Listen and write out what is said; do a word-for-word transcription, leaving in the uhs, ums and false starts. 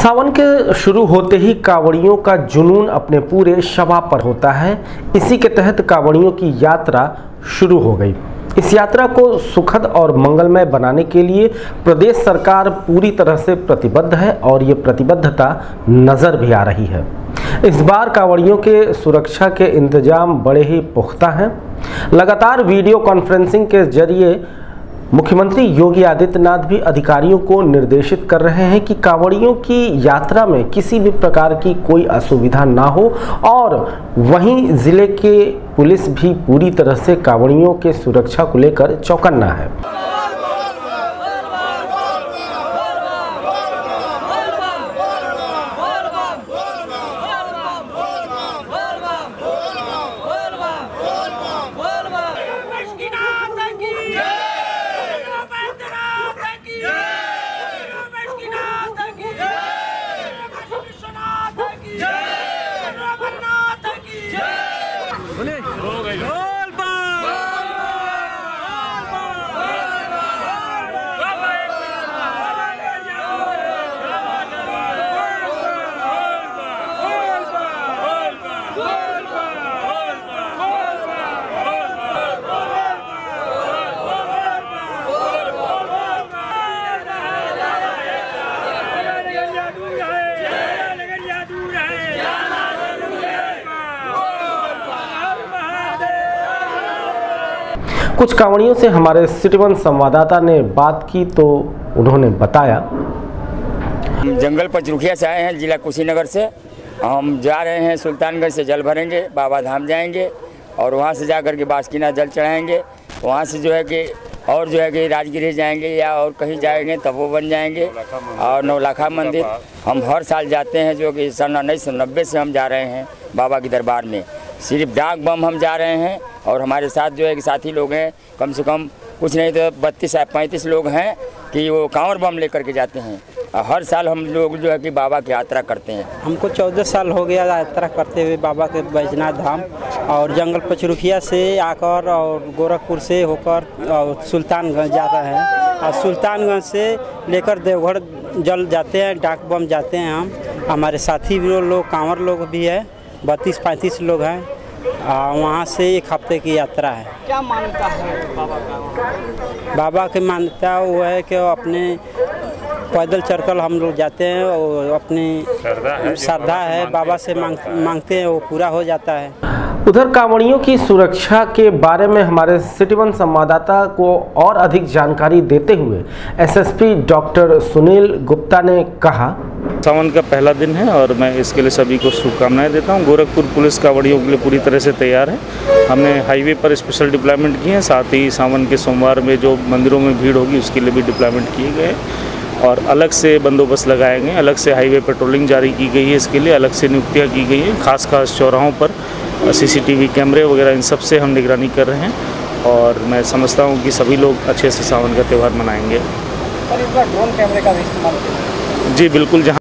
सावन के शुरू होते ही कांवड़ियों का जुनून अपने पूरे शवा पर होता है। इसी के तहत कांवड़ियों की यात्रा शुरू हो गई। इस यात्रा को सुखद और मंगलमय बनाने के लिए प्रदेश सरकार पूरी तरह से प्रतिबद्ध है और ये प्रतिबद्धता नजर भी आ रही है। इस बार कांवड़ियों के सुरक्षा के इंतजाम बड़े ही पुख्ता हैं। लगातार वीडियो कॉन्फ्रेंसिंग के जरिए मुख्यमंत्री योगी आदित्यनाथ भी अधिकारियों को निर्देशित कर रहे हैं कि कांवड़ियों की यात्रा में किसी भी प्रकार की कोई असुविधा ना हो और वहीं जिले के पुलिस भी पूरी तरह से कांवड़ियों के सुरक्षा को लेकर चौकन्ना है। कुछ कांवड़ियों से हमारे सिटी वन संवाददाता ने बात की तो उन्होंने बताया, जंगल पचरुखिया से आए हैं, जिला कुशीनगर से। हम जा रहे हैं सुल्तानगंज से जल भरेंगे, बाबा धाम जाएंगे और वहां से जाकर के बासुकीनाथ जल चढ़ाएंगे। वहां से जो है कि और जो है कि राजगिरी जाएंगे या और कहीं जाएंगे तपोवन जाएंगे और नौलखा मंदिर। हम हर साल जाते हैं, जो कि सन उन्नीस सौ नब्बे से हम जा रहे हैं बाबा के दरबार में। सिर्फ डाक बम हम जा रहे हैं और हमारे साथ जो है कि साथी लोग हैं, कम से कम कुछ नहीं तो बत्तीस या पैंतीस लोग हैं कि वो कांवर बम लेकर के जाते हैं। हर साल हम लोग जो है कि बाबा की यात्रा करते हैं। हमको चौदह साल हो गया यात्रा करते हुए बाबा के बैजनाथ धाम, और जंगल पचरुखिया से आकर और गोरखपुर से होकर और सुल्तानगंज जाता है और सुल्तानगंज से लेकर देवघर जल जाते हैं, डाक बम जाते हैं। हम हमारे साथी भी लोग कांवर लोग भी है, बत्तीस पैंतीस लोग हैं। वहाँ से एक हफ्ते की यात्रा है। क्या मान्यता है बाबा का? बाबा की मान्यता वो है कि अपने पैदल चलकर हम लोग जाते हैं और अपनी श्रद्धा है, बाबा से मांग, मांगते हैं, वो पूरा हो जाता है। उधर कांवड़ियों की सुरक्षा के बारे में हमारे सिटी वन संवाददाता को और अधिक जानकारी देते हुए एसएसपी डॉक्टर सुनील गुप्ता ने कहा, सावन का पहला दिन है और मैं इसके लिए सभी को शुभकामनाएं देता हूं। गोरखपुर पुलिस कांवड़ियों के लिए पूरी तरह से तैयार है। हमने हाईवे पर स्पेशल डिप्लॉयमेंट किए हैं, साथ ही सावन के सोमवार में जो मंदिरों में भीड़ होगी उसके लिए भी डिप्लॉयमेंट किए गए और अलग से बंदोबस्त लगाए गए, अलग से हाईवे पेट्रोलिंग जारी की गई है। इसके लिए अलग से नियुक्तियाँ की गई हैं, खास खास चौराहों पर सीसीटीवी कैमरे वगैरह इन सब से हम निगरानी कर रहे हैं और मैं समझता हूँ कि सभी लोग अच्छे से सावन का त्यौहार मनाएंगे। और इस बार ड्रोन कैमरे का भी इस्तेमाल किया? जी बिल्कुल। जहाँ